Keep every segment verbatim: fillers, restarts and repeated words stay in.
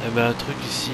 Eh ben un truc ici.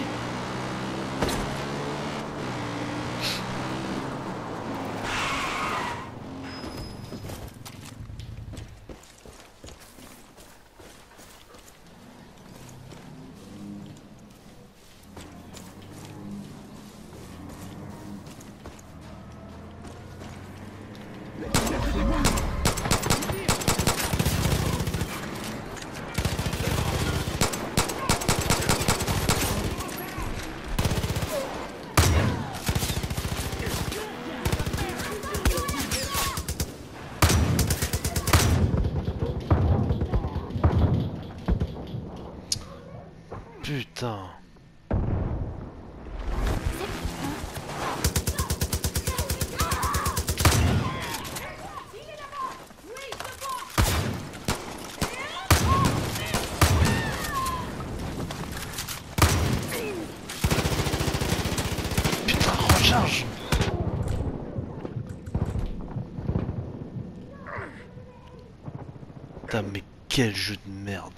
Putain. Putain, recharge. Putain, mais quel jeu de merde.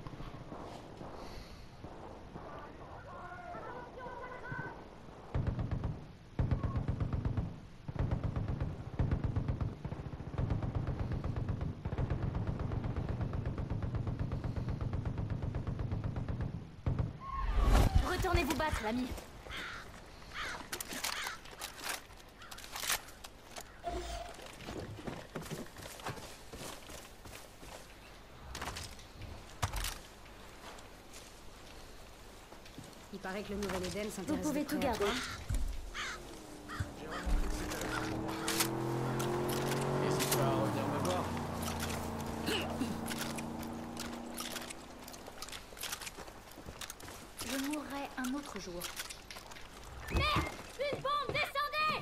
Retournez vous battre, l'ami. Il paraît que le nouvel Eden s'intéresse. Vous pouvez tout garder. N'hésite pas à revenir me voir. Je mourrai un autre jour. Merde! Une bombe, descendez!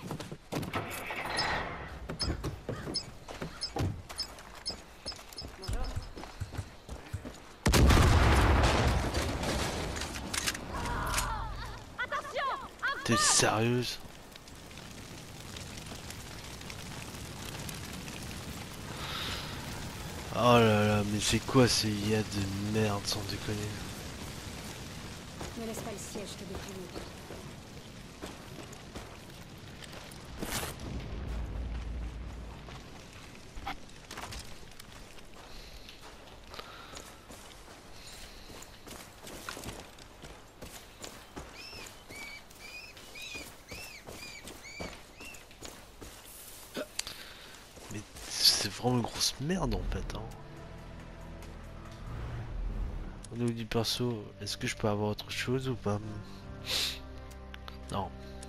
T'es sérieuse? Oh là là, mais c'est quoi ces I A de merde sans déconner? Ne laisse pas le siège te déprimer. Mais c'est vraiment une grosse merde en fait. Hein. Au niveau du perso, est-ce que je peux avoir autre chose ou pas? Non.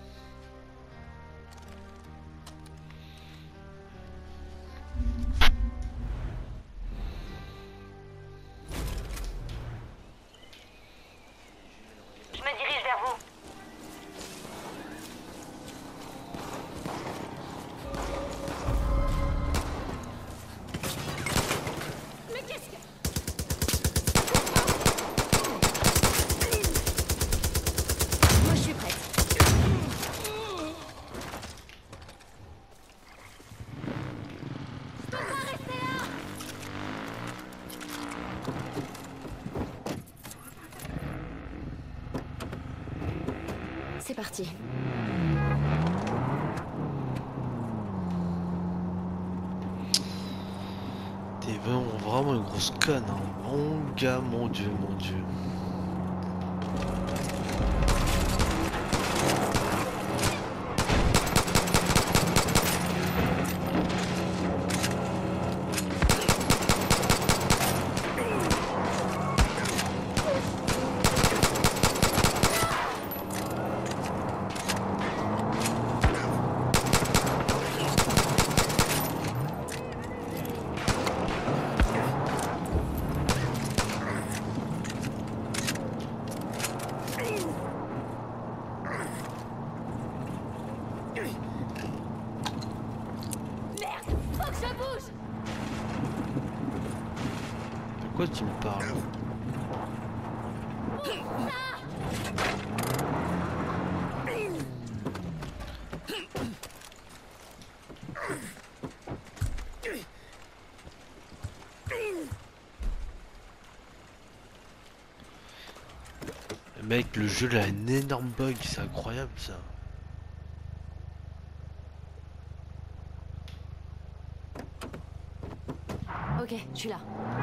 Je me dirige vers vous. Mais qu'est-ce que... Moi, je suis prête. Je peux pas rester là! C'est parti. T'es vraiment, vraiment une grosse conne. Hein. Mon gars, mon dieu, mon dieu. Merde! Faut que je bouge! De quoi tu me parles? Mec, le jeu il a un énorme bug, c'est incroyable ça. Ok, je suis là.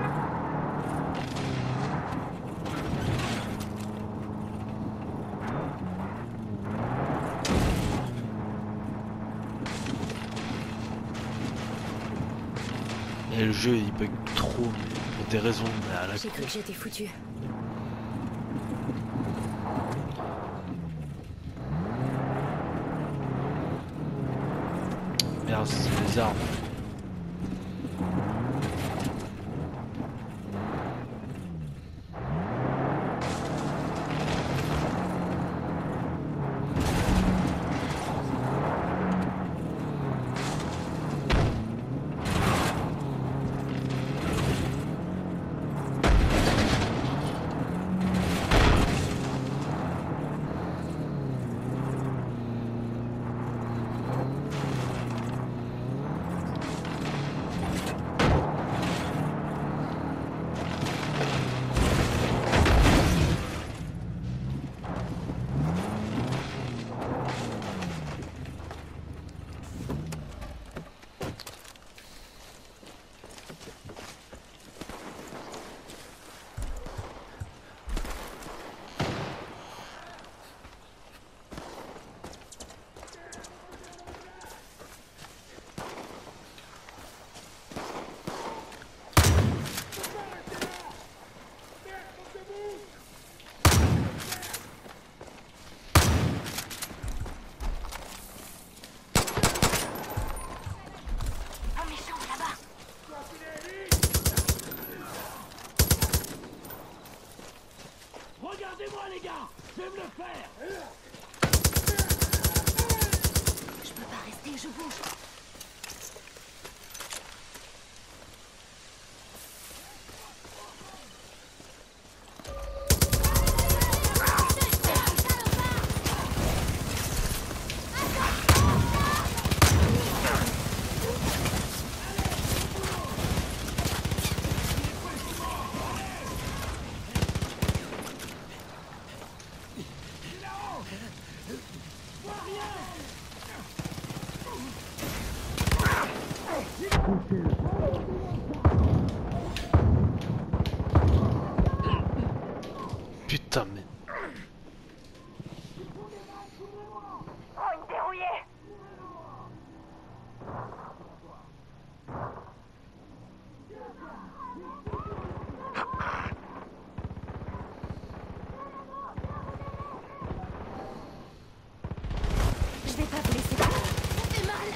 Et le jeu il bug trop, mais pour des raisons mais à la J'ai cru con. que j'étais foutu. Merde, c'est les armes. Un méchant là-bas. Regardez-moi les gars, je vais me le faire. Je peux pas rester, je bouge. Putain mais. Oh, une dérouillée. Je vais pas vous laisser partir. Ça fait mal.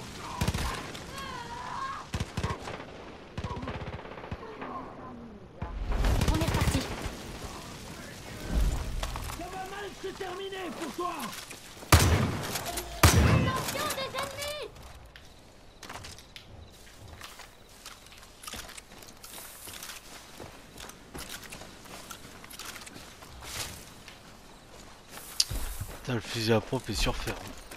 On est reparti. Ça va mal se terminer pour toi. Attention des ennemis. Putain, le fusil à pompe est surfer.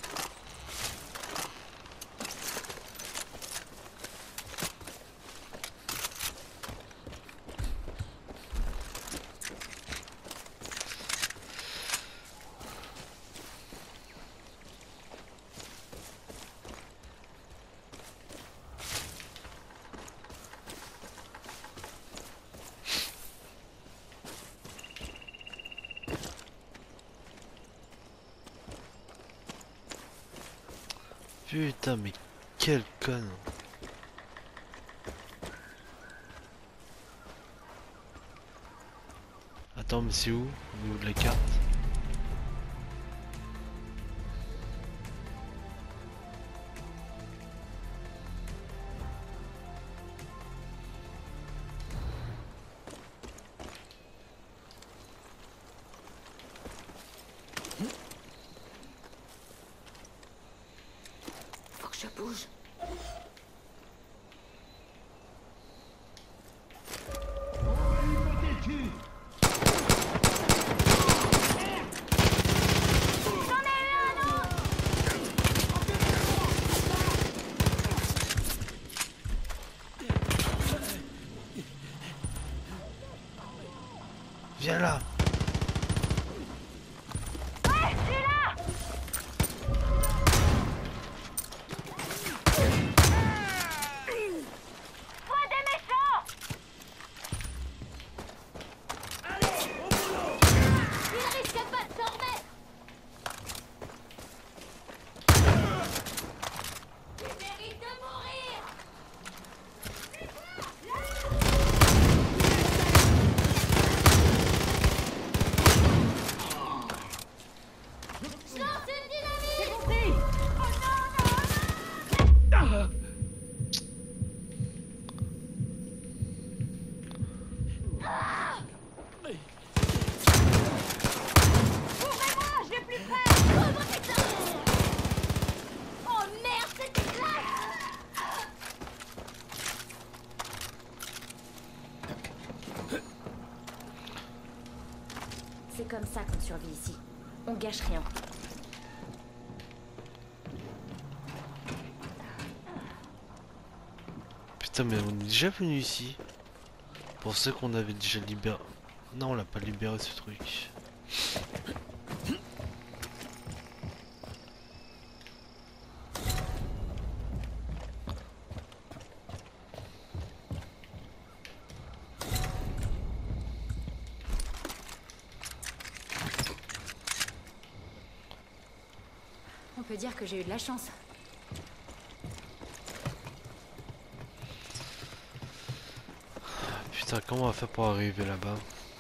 Putain mais quel con. Attends mais c'est où? Au niveau de la carte? Faut que je bouge. Viens là. Ouvrez-moi, je vais plus près. Ouvre, putain. Oh merde, c'était classe. C'est comme ça qu'on survit ici. On gâche rien. Putain, mais on est déjà venu ici. Pour ceux qu'on avait déjà libéré. Non, on l'a pas libéré ce truc. On peut dire que j'ai eu de la chance. Putain, comment on va faire pour arriver là-bas?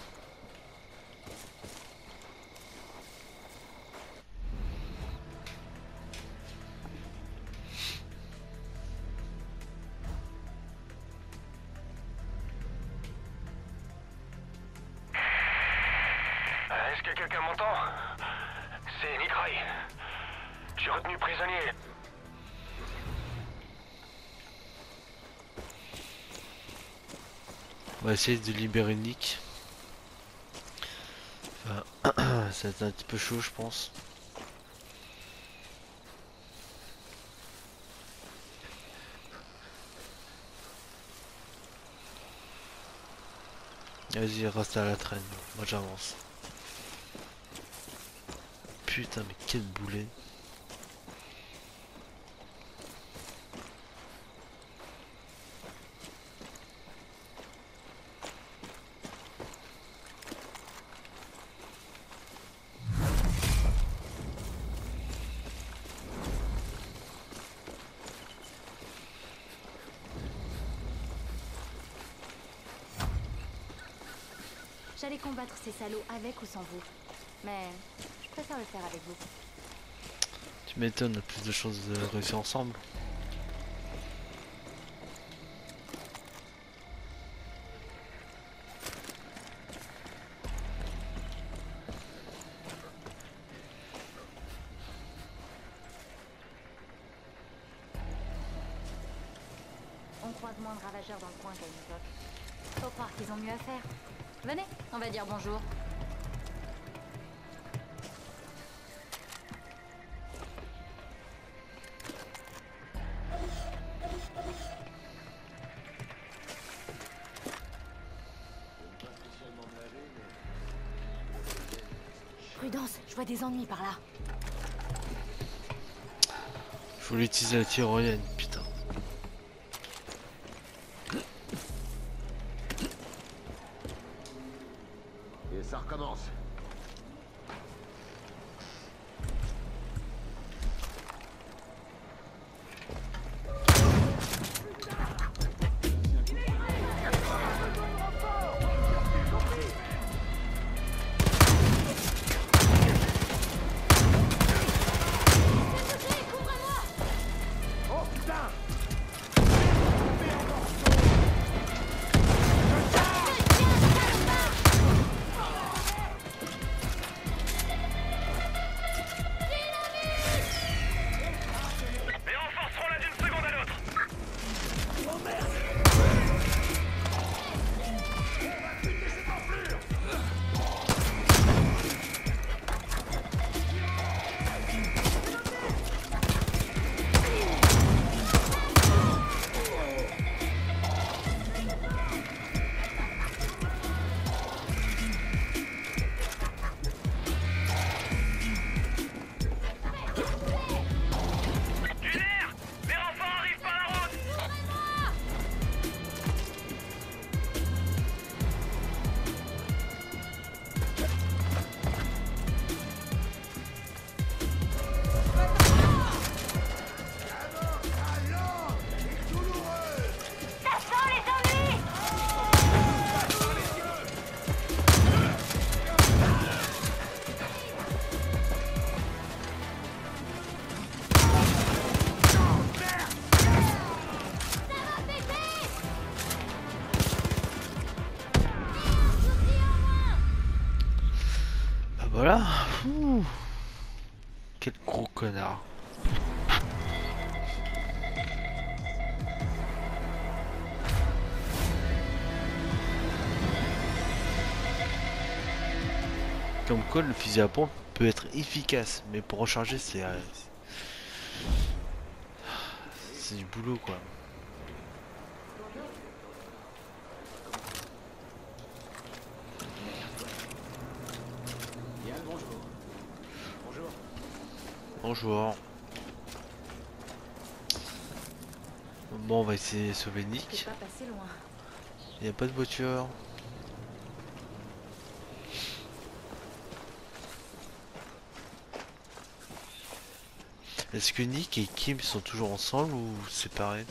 Est-ce que quelqu'un m'entend? C'est Nick Ray. Je suis retenu prisonnier. On va essayer de libérer Nick. Enfin, ça va être un petit peu chaud, je pense. Vas-y, reste à la traîne. Moi, j'avance. Putain, mais quel boulet. J'allais combattre ces salauds avec ou sans vous. Mais je préfère le faire avec vous. Tu m'étonnes, on a plus de chances de réussir ensemble. On croise moins de ravageurs dans le coin qu'à une époque. Faut croire qu'ils ont mieux à faire. Venez, on va dire bonjour. Prudence, je vois des ennuis par là. Je voulais utiliser la tyrolienne, putain. Et ça recommence. voilà. Ouh. Quel gros connard. Comme quoi le fusil à pompe peut être efficace, mais pour recharger c'est euh, c'est du boulot quoi. Yann, bonjour. Bonjour. Bonjour. Bon, on va essayer de sauver Je Nick. peux pas passer loin. Il n'y a pas de voiture. Est-ce que Nick et Kim sont toujours ensemble ou séparés?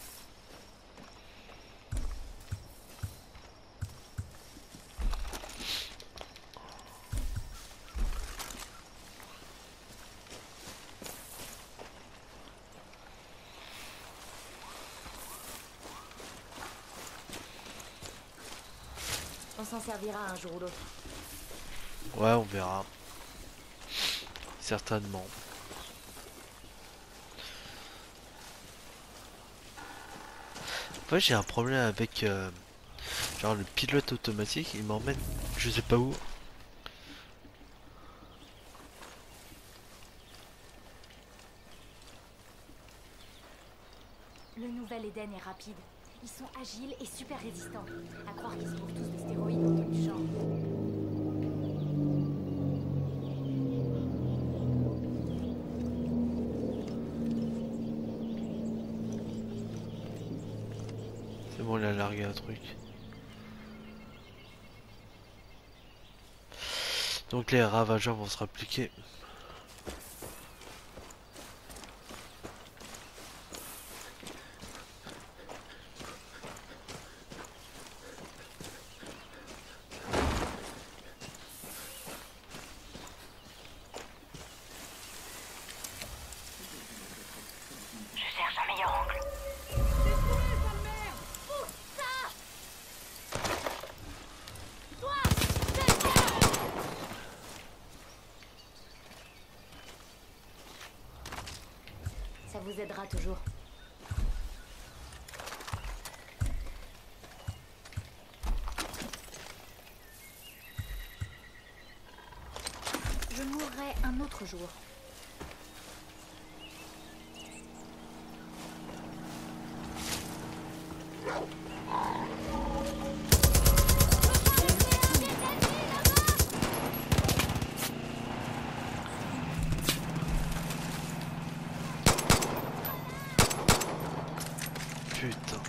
On s'en servira un jour ou l'autre. Ouais, on verra. Certainement. Moi j'ai un problème avec euh, genre le pilote automatique, il m'emmène je sais pas où. Le nouvel Eden est rapide. Ils sont agiles et super résistants. À croire qu'ils se bouffent tous des stéroïdes dans du genre. C'est bon, il a largué un truc. Donc les ravageurs vont se rappliquer. Je cherche un meilleur angle. Ça vous aidera toujours. Je mourrai un autre jour. Putain.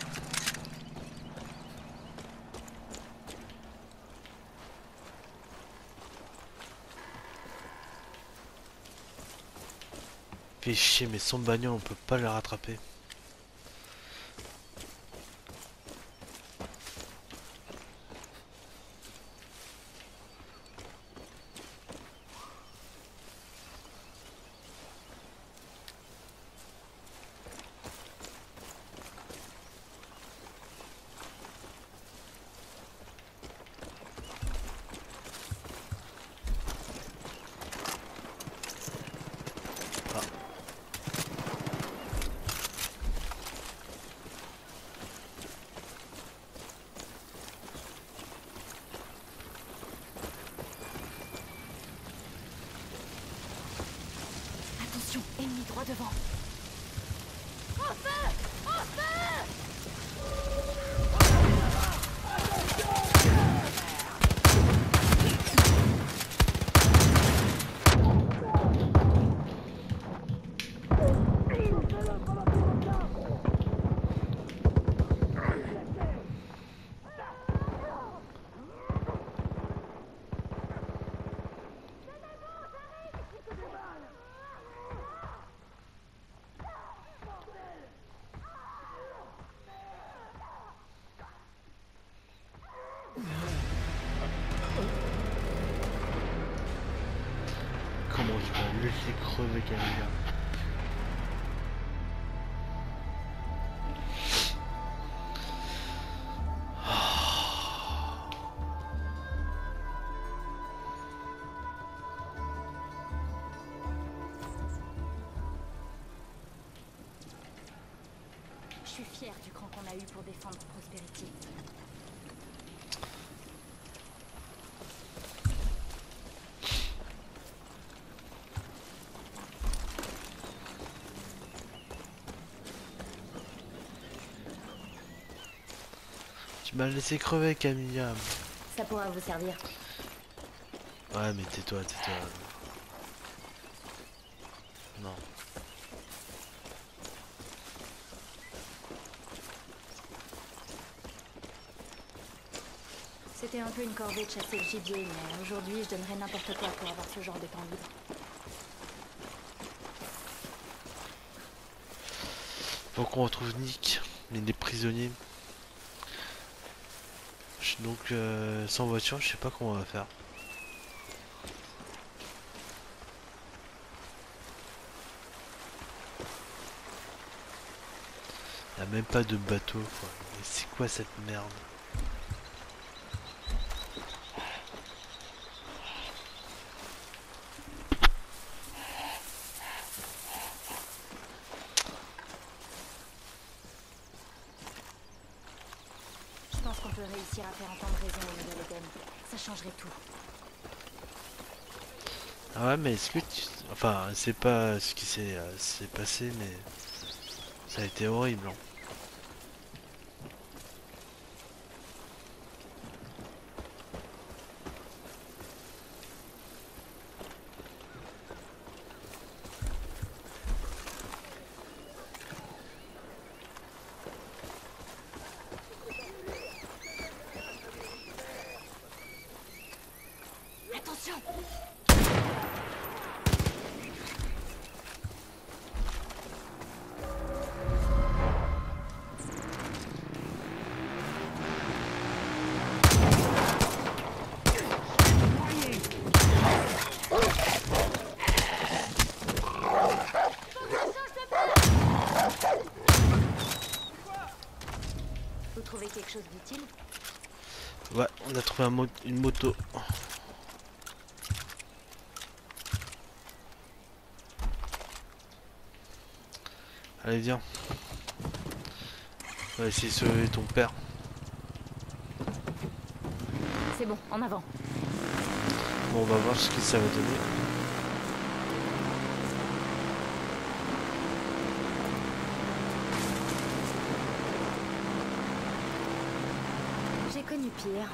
Fait chier, mais son bagnole on peut pas le rattraper. Attention, ennemi droit devant. Comment je vais le laisser crever Camilla? fier du cran qu'on a eu pour défendre Prosperity. Tu m'as laissé crever, Camilla. Ça pourra vous servir. Ouais, mais tais-toi, tais-toi. Non. C'était un peu une corvée de chasser le gibier, mais aujourd'hui, je donnerais n'importe quoi pour avoir ce genre de temps libre. Faut qu'on retrouve Nick, il est prisonnier. Donc, euh, sans voiture, je sais pas comment on va faire. Il n'y a même pas de bateau, quoi. Mais c'est quoi cette merde? Je pense qu'on peut réussir à faire entendre raison au nouvel Eden. Ça changerait tout. Ah ouais, mais est-ce que tu... Enfin, c'est pas ce qui s'est euh, s'est passé, mais... Ça a été horrible, hein. Attention! Vous trouvez quelque chose d'utile? Ouais, on a trouvé un mo une moto. Allez, viens. On va essayer de sauver ton père. C'est bon, en avant. Bon, on va voir ce que ça va donner. J'ai connu pire.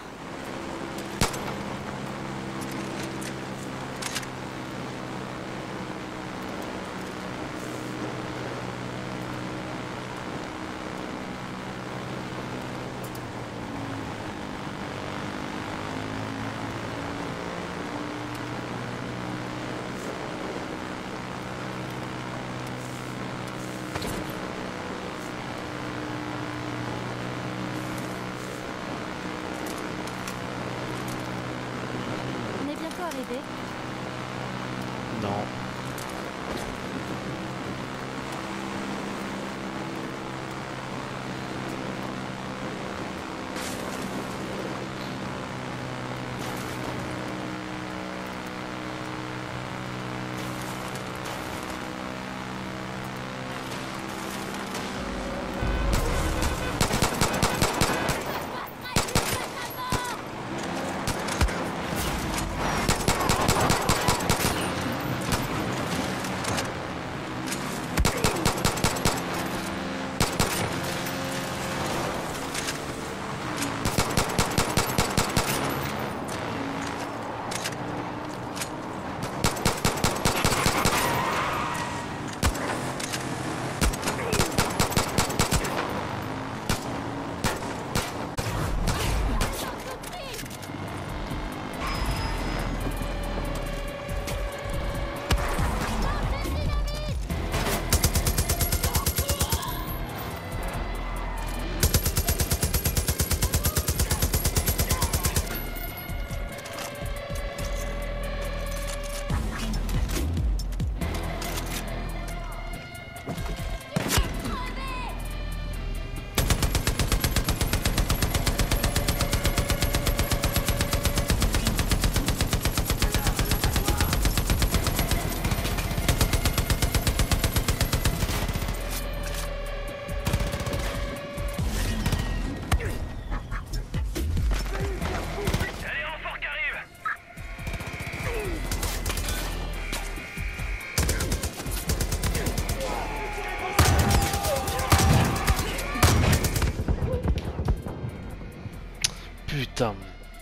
putain.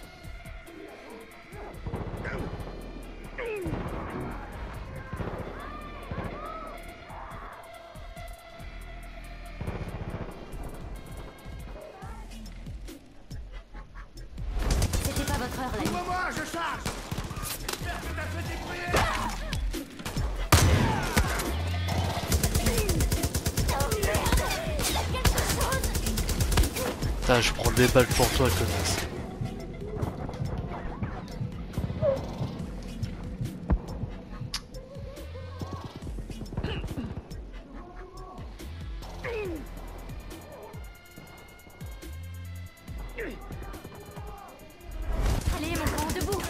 C'était pas votre heure, l'ami. Moi, je charge. J'espère que t'as fait tes prières. Putain, je prends des balles pour toi, connasse. Allez, mon grand, debout.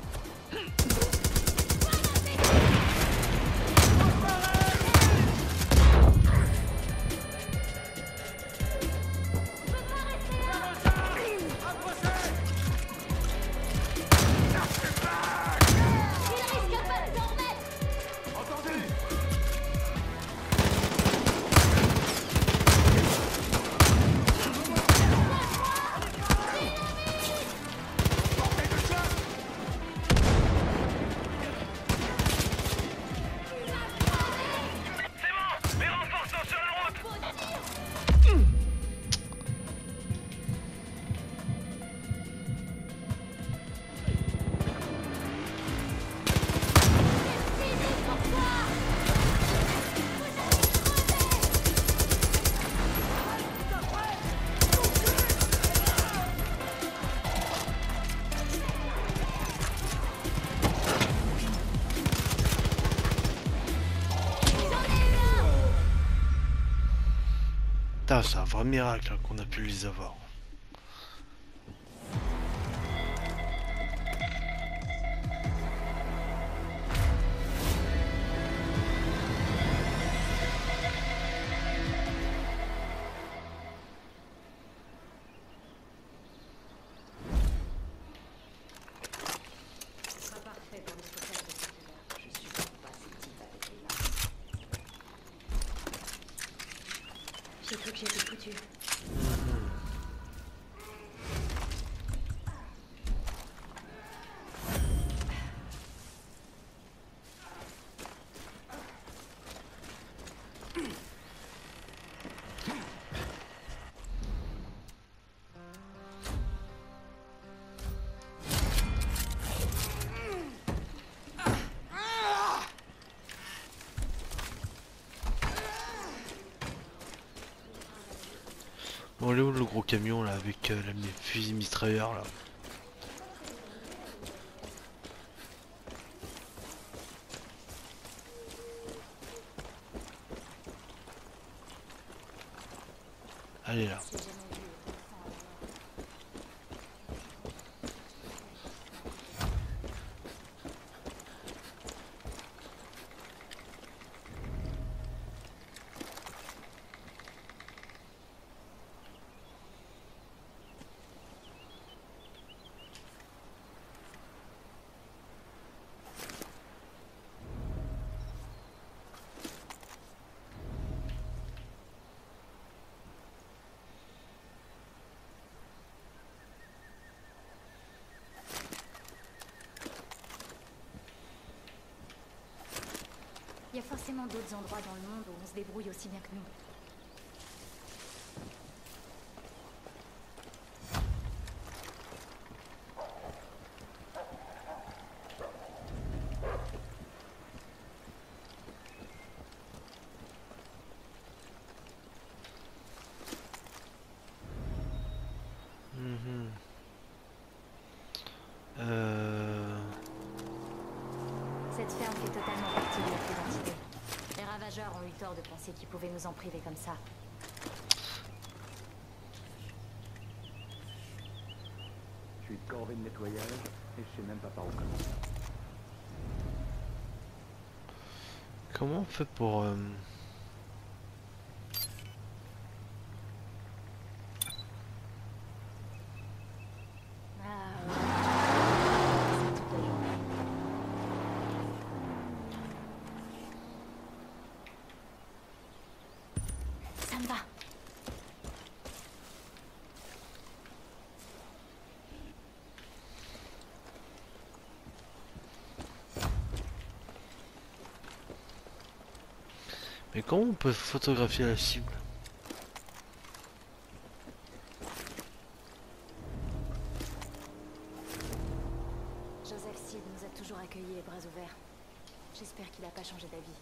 Putain, c'est un vrai miracle hein, qu'on a pu les avoir. J'ai cru que j'étais foutue. Bon, il est où le gros camion là avec euh, les fusils mitrailleurs là? Allez là. Il y a forcément d'autres endroits dans le monde où on se débrouille aussi bien que nous. Mhm. Euh... Cette ferme fait totalement partie de notre identité. Les ravageurs ont eu tort de penser qu'ils pouvaient nous en priver comme ça. Je suis de corvée de nettoyage et je sais même pas par où commencer. Comment on fait pour... Euh... Ah ouais. C'est toute la journée. Ça me va. Mais comment on peut photographier la cible? Joseph Seed nous a toujours accueillis les bras ouverts. J'espère qu'il n'a pas changé d'avis.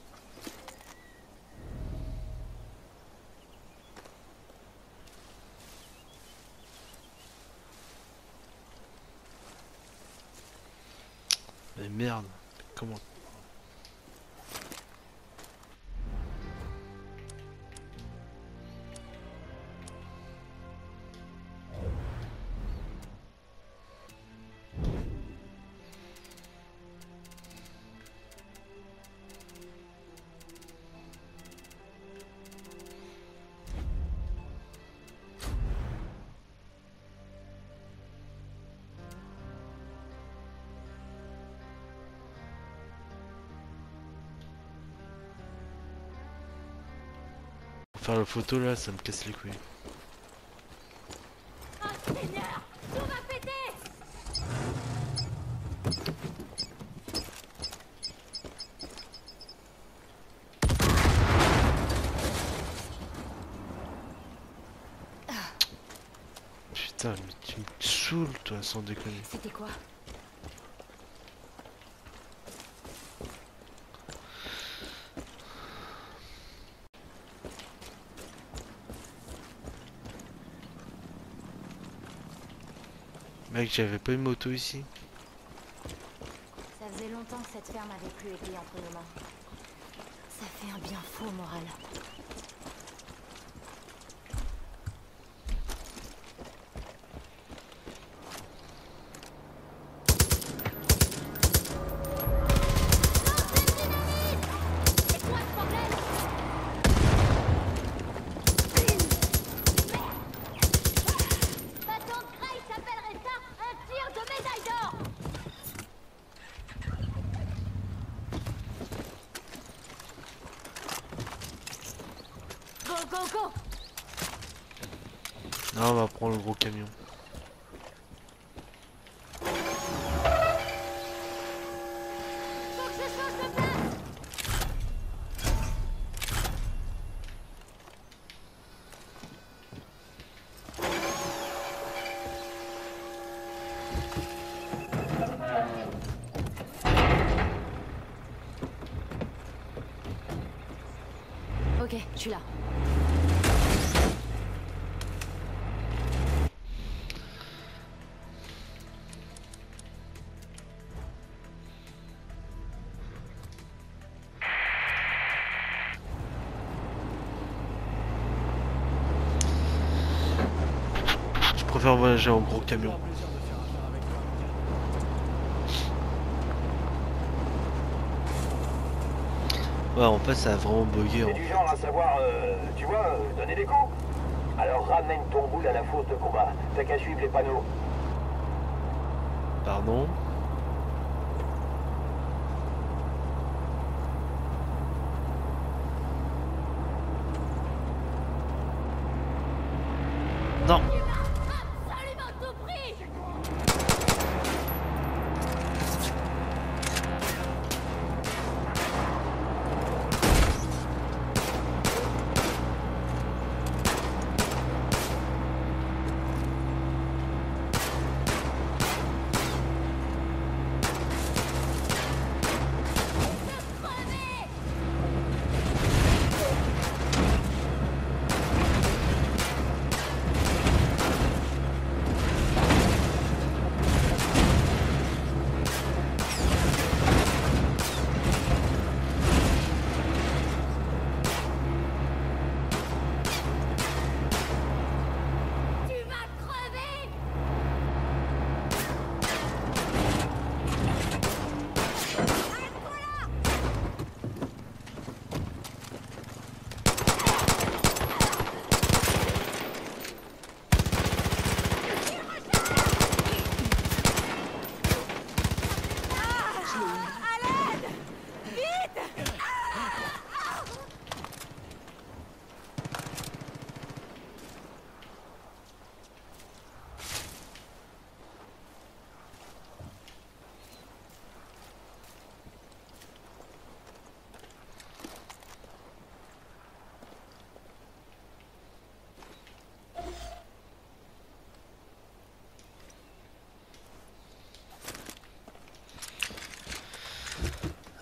Mais merde, comment? Faire la photo là, ça me casse les couilles. Oh Seigneur, tout va péter. Putain, mais tu me saoules toi, sans déconner. C'était quoi? Mec, j'avais pas une moto ici. Ça faisait longtemps que cette ferme avait plus été entre nos mains. Ça fait un bien fou au moral. C'est quoi ce problème? Ma tante Grace appellerait ça un tir de médaille d'or. Go, go, go. Non, on va prendre le gros camion. Faut que je change de place. Ok, je suis là. Je préfère voyager en gros camion. Ouais, en fait, ça a vraiment bugué. C'est En du fait. genre à savoir, euh, tu vois, euh, donner des coups. Alors ramène ton boule à la fosse de combat. T'as qu'à suivre les panneaux. Pardon. Non. Absolument tout pris.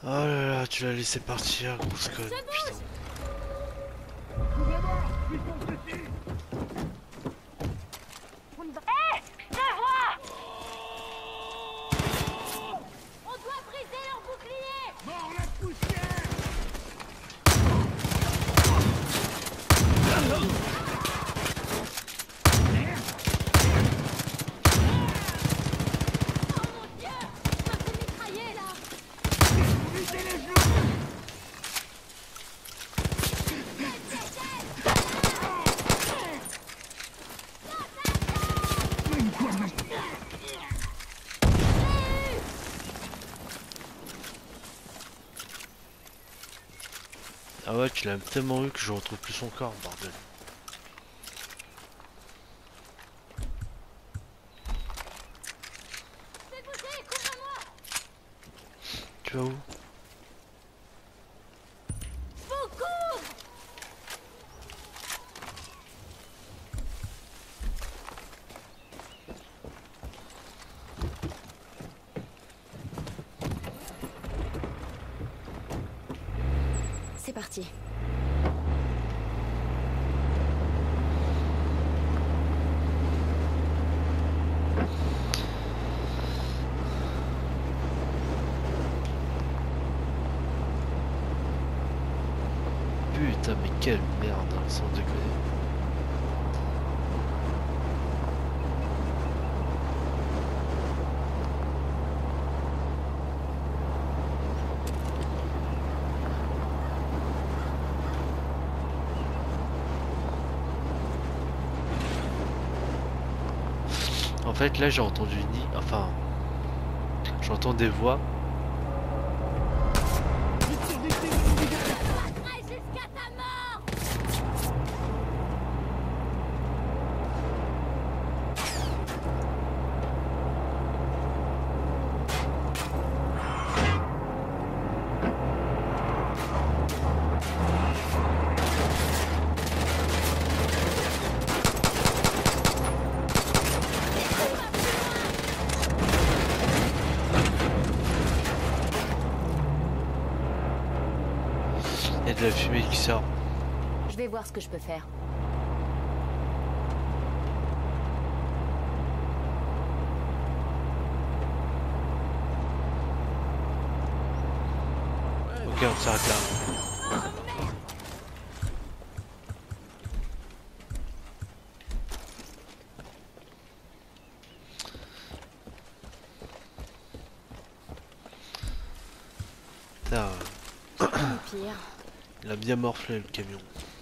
Oh là là, tu l'as laissé partir, grosse conne, putain. Hé, je te vois. On doit briser leur bouclier. Mort la poussière. Oh mon Dieu, je me fais mitrailler là. Visez les genoux. Ah ouais, tu l'as tellement eu que je retrouve plus son corps, bordel. Fais bouger, couvre-moi. Tu vas où? Je vous couvre. C'est parti. Putain, mais quelle merde, hein, sans déconner. En fait, là, j'ai entendu ni, enfin, j'entends des voix. Battrai jusqu'à ta mort. Il y a de la fumée qui sort. Je vais voir ce que je peux faire. Ok, on s'arrête là. Putain, Au pire. il a bien morflé le camion.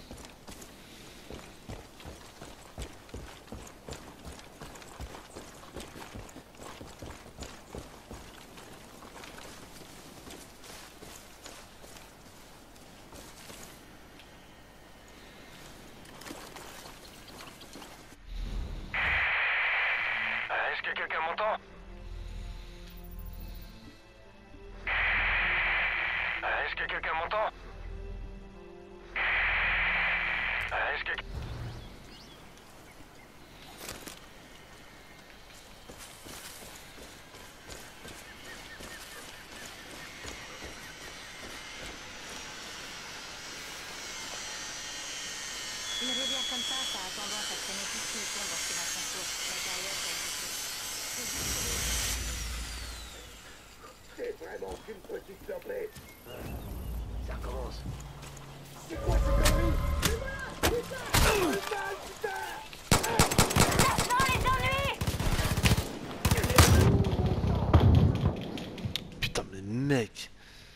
Est-ce que quelqu'un m'entend? Est-ce que quelqu'un m'entend? Est-ce que... Une rivière comme ça, ça a tendance à traîner tout ce qui tombe dans ses son cours. L'intérieur, ça existe. C'est vraiment qu'une petite template. Ça recommence. C'est quoi cette connerie? Putain! Putain! Putain! Lâche-moi les ennuis. Putain, mais mec.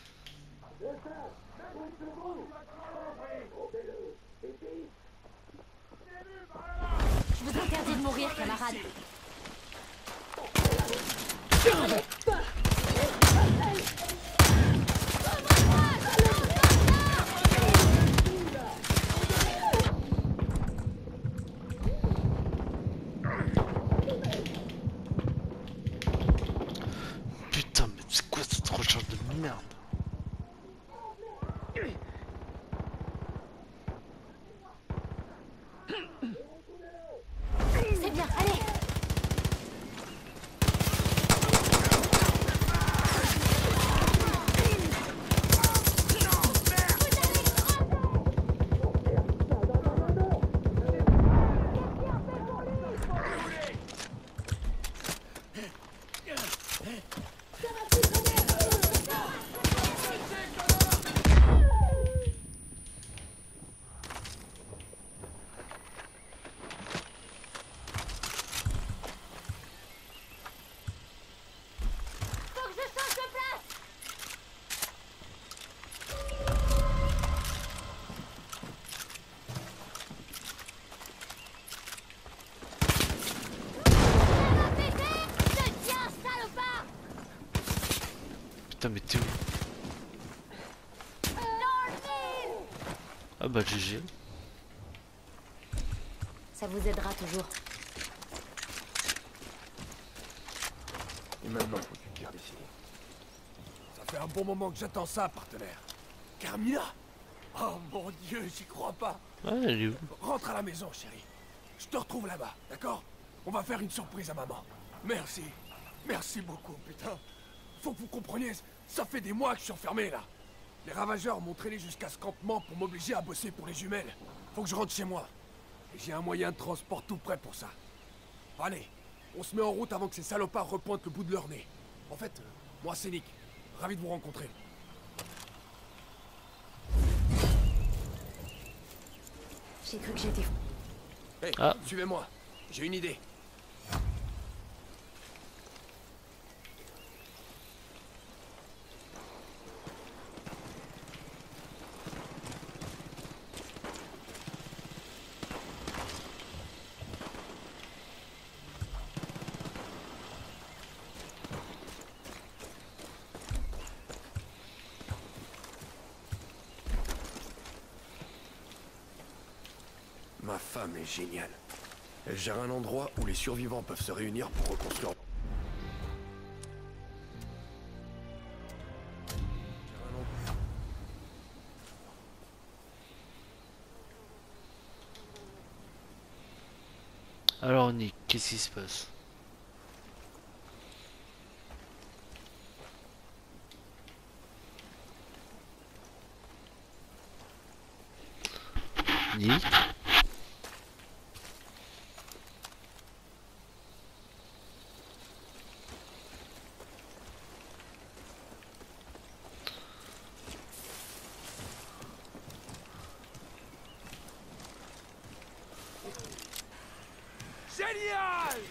Je vous interdis de mourir, camarade. Putain, mais c'est quoi cette recharge de merde? C'est bien, allez. Faut que je change de place. Ça va péter. Je tiens, salopard. Putain, mais t'es où? Dans le mille. Ah bah G G. Ça vous aidera toujours. Et maintenant, faut que tu tires d'ici. Ça fait un bon moment que j'attends ça, partenaire. Carmilla? Oh mon Dieu, j'y crois pas. Ouais, elle est où? Rentre à la maison, chérie. Je te retrouve là-bas, d'accord? On va faire une surprise à maman. Merci. Merci beaucoup, putain. Faut que vous compreniez, ça fait des mois que je suis enfermé, là. Les ravageurs m'ont traîné jusqu'à ce campement pour m'obliger à bosser pour les jumelles. Faut que je rentre chez moi. Et j'ai un moyen de transport tout prêt pour ça. Allez, on se met en route avant que ces salopards repointent le bout de leur nez. En fait, euh, moi c'est Nick. Ravi de vous rencontrer. J'ai cru que j'étais fou. Hé, Ah. suivez-moi. J'ai une idée. Ma femme est géniale. Elle gère un endroit où les survivants peuvent se réunir pour reconstruire. Alors Nick, qu'est-ce qui se passe? Nick? Génial!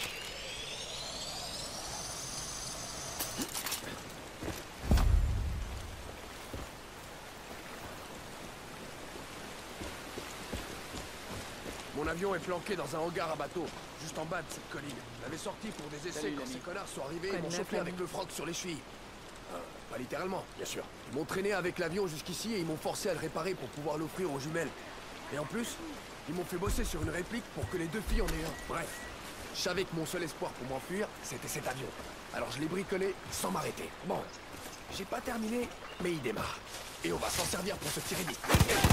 Mon avion est planqué dans un hangar à bateau, juste en bas de cette colline. Je l'avais sorti pour des essais Salut, quand l'ami. ces connards sont arrivés Quoi et de m'ont neuf, chauffé l'ami? avec le froc sur les chevilles. Euh, pas littéralement, bien sûr. Ils m'ont traîné avec l'avion jusqu'ici et ils m'ont forcé à le réparer pour pouvoir l'offrir aux jumelles. Et en plus, ils m'ont fait bosser sur une réplique pour que les deux filles en aient un. Bref, je savais que mon seul espoir pour m'enfuir, c'était cet avion. Alors je l'ai bricolé sans m'arrêter. Bon, j'ai pas terminé, mais il démarre. Et on va s'en servir pour se tirer d'ici.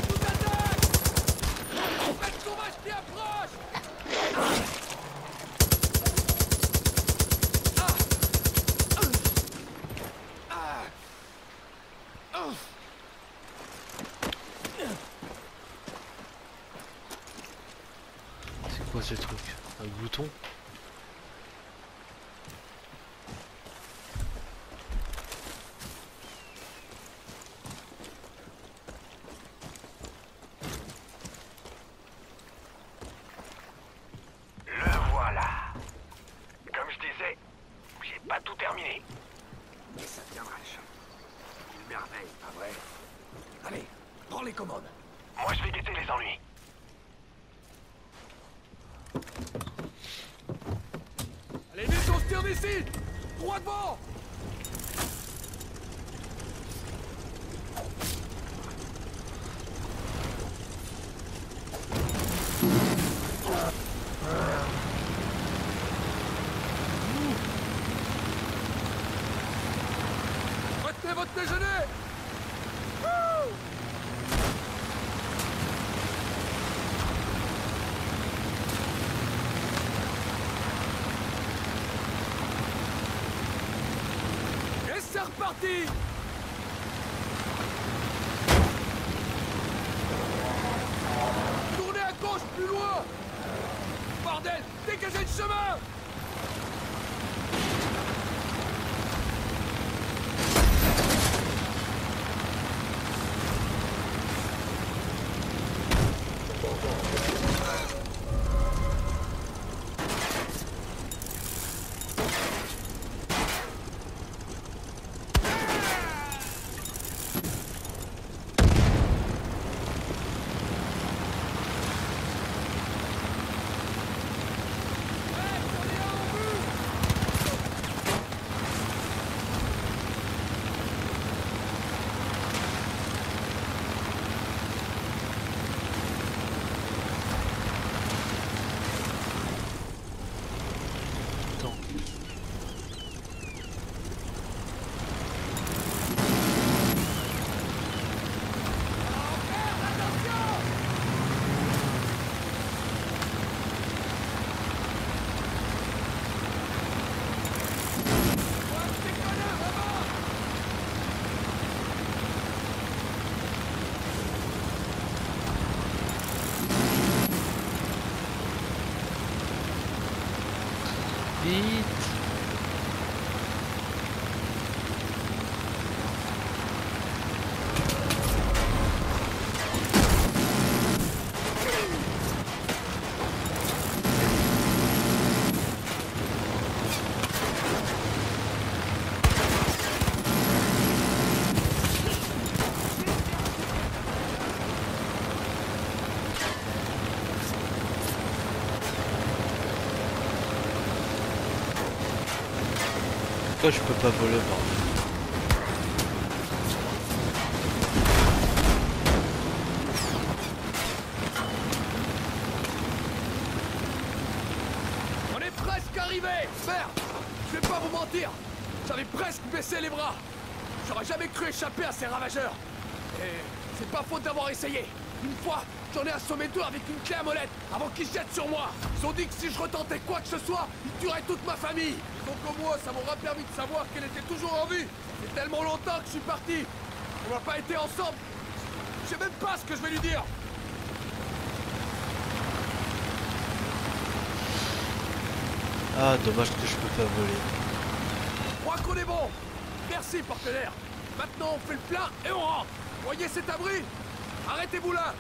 Faites sauvage qui approche! C'est quoi ce truc? Un bouton? Le voilà. Comme je disais, j'ai pas tout terminé. Mais ça viendra le choc. Une merveille, pas vrai? Allez, prends les commandes. Moi, je vais guetter les ennuis. Allez, vite, on se tire d'ici! Droit devant! Retenez votre déjeuner! Wouh! Et c'est reparti! Tournez à gauche plus loin! Bordel, dégagez le chemin! temps. Vite. Pourquoi je peux pas voler, bordel? On est presque arrivé. Merde, je vais pas vous mentir. J'avais presque baissé les bras. J'aurais jamais cru échapper à ces ravageurs. Et c'est pas faute d'avoir essayé. Une fois, j'en ai assommé deux avec une clé à molette avant qu'ils se jettent sur moi. Ils ont dit que si je retentais quoi que ce soit, ils tueraient toute ma famille. Donc au moins, ça m'aura permis de savoir qu'elle était toujours en vie. C'est tellement longtemps que je suis parti. On n'a pas été ensemble. Je sais même pas ce que je vais lui dire. Ah, dommage que je peux pas voler. Je crois qu'on est bon. Merci, partenaire. Maintenant, on fait le plein et on rentre. Voyez cet abri? Arrêtez-vous là.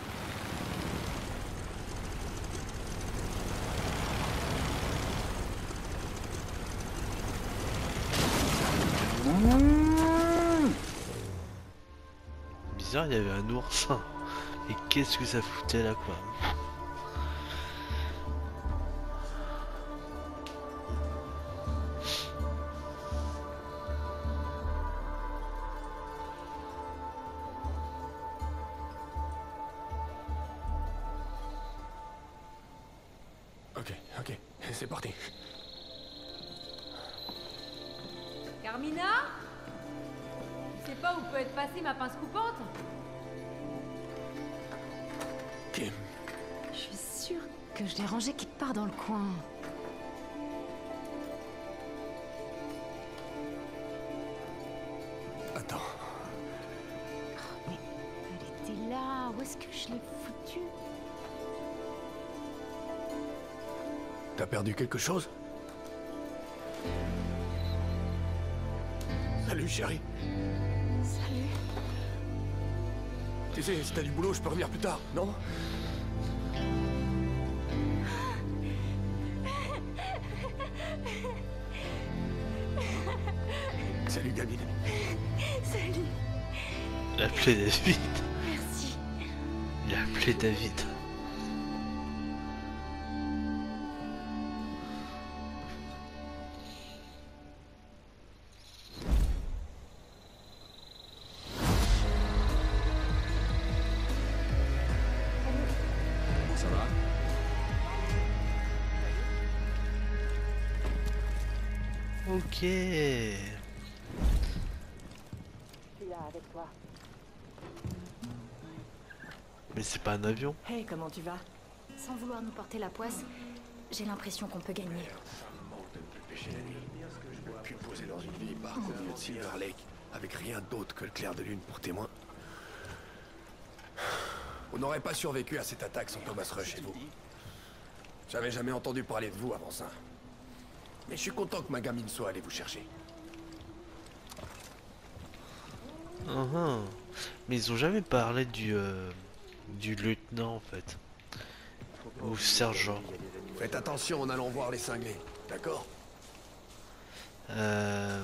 Bizarre, il y avait un ours. Et qu'est-ce que ça foutait là, quoi? Ok, ok, c'est parti. Carmina? Tu sais pas où peut être passée ma pince coupante? Kim, Je suis sûre que je l'ai rangé quelque part dans le coin. attends. Mais elle était là. Où est-ce que je l'ai foutue? T'as perdu quelque chose? Salut, chérie. Salut. Tu sais, si t'as du boulot, je peux revenir plus tard, non? Salut, gamine. Salut. Il a appelé David. Merci. Il a appelé David. Ça va? Ok. Je suis là avec toi. Mais c'est pas un avion. Hey, comment tu vas? Sans vouloir nous porter la poisse, j'ai l'impression qu'on peut gagner. Puis poser dans une ville par au milieu de Silver Lake, avec rien d'autre que le clair de lune pour témoin. On n'aurait pas survécu à cette attaque sans Thomas Rush et vous. J'avais jamais entendu parler de vous avant ça. Mais je suis content que ma gamine soit allée vous chercher. Uhum. Mais ils ont jamais parlé du euh, du lieutenant en fait. Ou sergent. Faites attention en allant voir les cinglés, d'accord? Euh...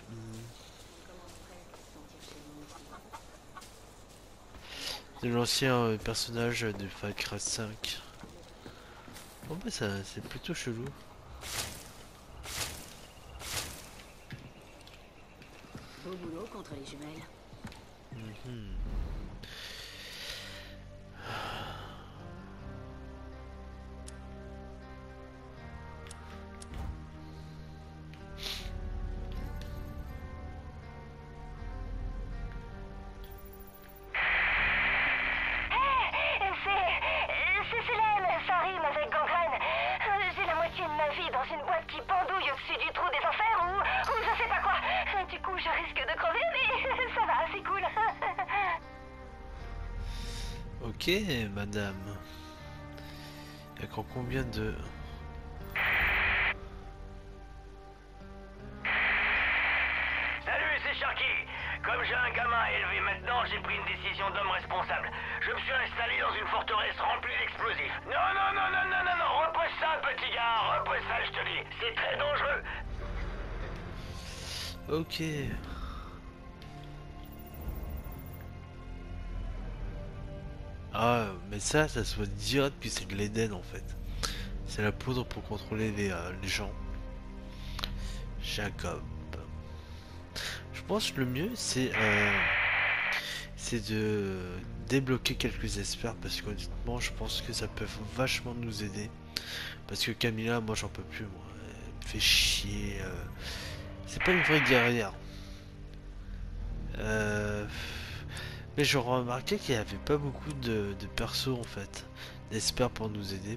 De l'ancien euh, personnage de Far Cry cinq. Bon bah ça c'est plutôt chelou. Beau boulot contre les jumelles. Mhm. une boîte qui pendouille au-dessus du trou des enfers ou, ou je sais pas quoi. Du coup, je risque de crever, mais ça va, c'est cool. Ok, madame. Il y a encore combien de... Salut, c'est Sharky. Comme j'ai un gamin à élever maintenant, j'ai pris une décision d'homme responsable. Je me suis installé dans une forteresse remplie d'explosifs. Non, non, non, non, non, non, non, repose ça, petit gars, repose ça, je te dis. C'est très dangereux. Ok. Ah, mais ça, ça se voit direct, puis c'est de l'Éden en fait. C'est la poudre pour contrôler les, euh, les gens. Jacob. Je pense que le mieux, c'est euh, c'est de débloquer quelques experts, parce qu'honnêtement, je pense que ça peut vachement nous aider. Parce que Camilla, moi, j'en peux plus, moi. Elle me fait chier. Euh... C'est pas une vraie guerrière. Euh... Mais j'ai remarqué qu'il n'y avait pas beaucoup de, de persos en fait, d'experts pour nous aider.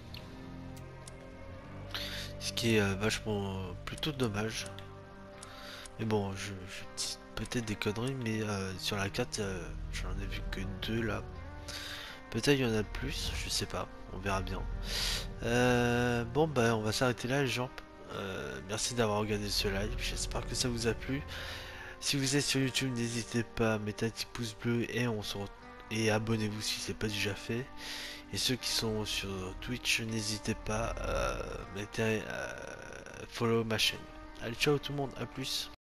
Ce qui est euh, vachement euh, plutôt dommage. Mais bon, je, je dis peut-être des conneries, mais euh, sur la carte, euh, j'en ai vu que deux là. Peut-être il y en a plus, je sais pas, on verra bien. Euh, bon bah on va s'arrêter là les gens. Euh, merci d'avoir regardé ce live, j'espère que ça vous a plu. Si vous êtes sur YouTube, n'hésitez pas à mettre un petit pouce bleu et on se et abonnez-vous si c'est pas déjà fait. Et ceux qui sont sur Twitch, n'hésitez pas à mettre euh, follow ma chaîne. Allez, ciao tout le monde, à plus.